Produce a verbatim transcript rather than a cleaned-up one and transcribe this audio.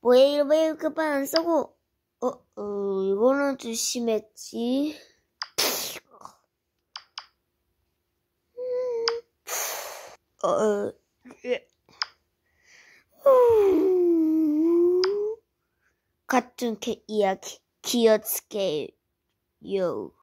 왜, 왜 이렇게 안 쓰고? 어, 어, 이거는 좀 심했지. 어, 어, 예. 같은 개 이야기, 기어스케요.